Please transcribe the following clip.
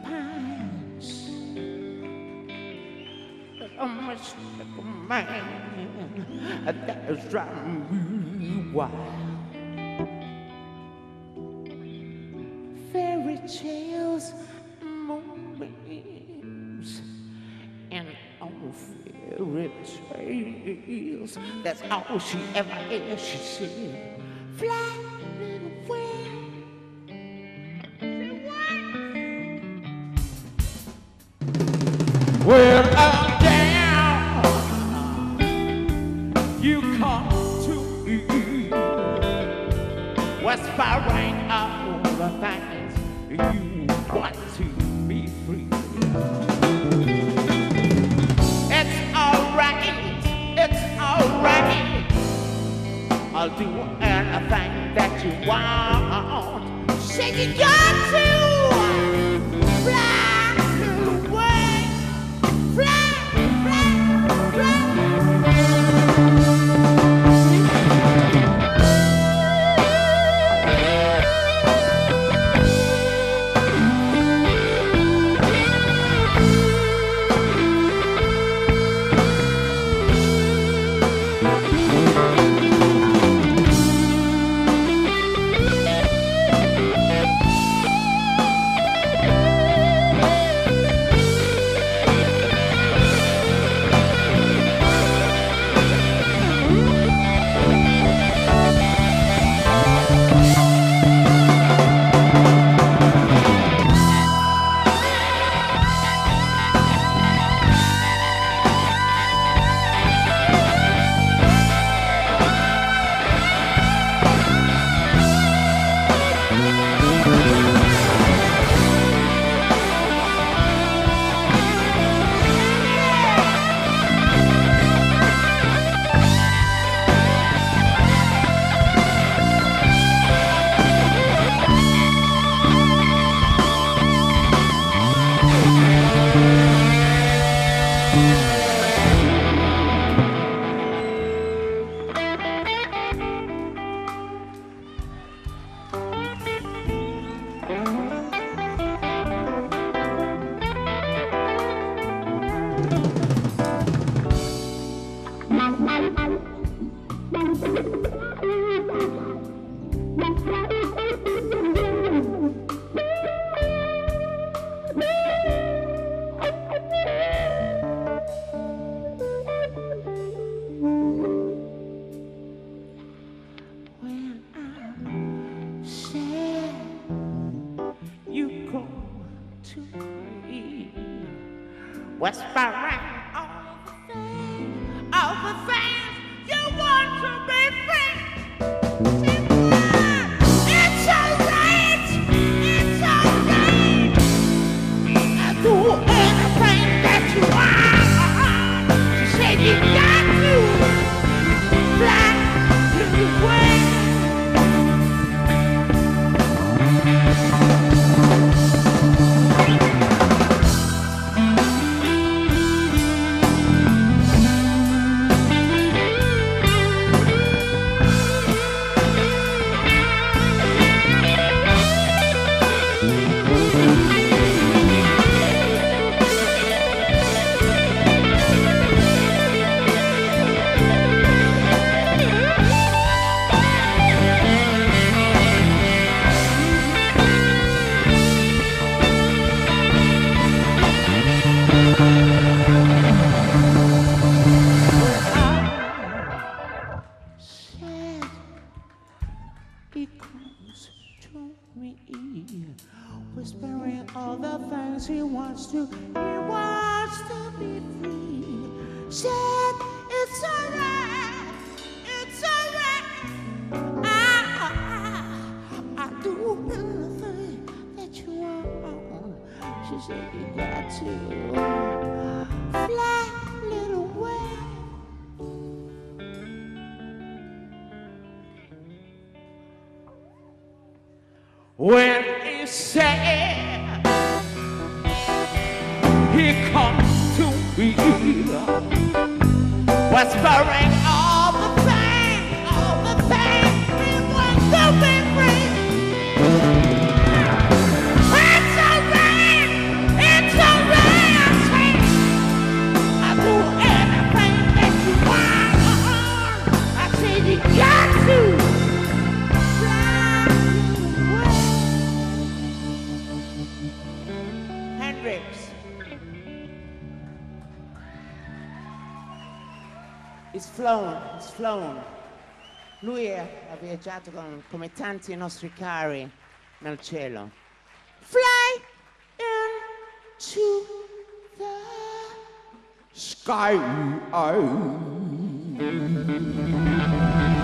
pines, a mystical man that is driving me wild. Fairy tales, moonbeams, and all fairy tales. That's all she ever is. She said, "Fly little wing." Well, I'm down, you come to me, whispering all the things you want to be free. It's alright, it's alright. I'll do anything that you want. Say you got to fly away, fly, fly, fly. Whispering all the things you want to be free. It's alright, it's alright. I do anything that you want. She said you got to fly away. He comes to me, whispering all the things he wants to be free. Said it's alright, it's alright. I do anything that you want. She said you got to fly little way. When he said he comes to me, whispering all the things he wants to be free. It's alright, Hendrix. It's flown. Lui ha viaggiato come tanti nostri cari nel cielo. Fly into the sky.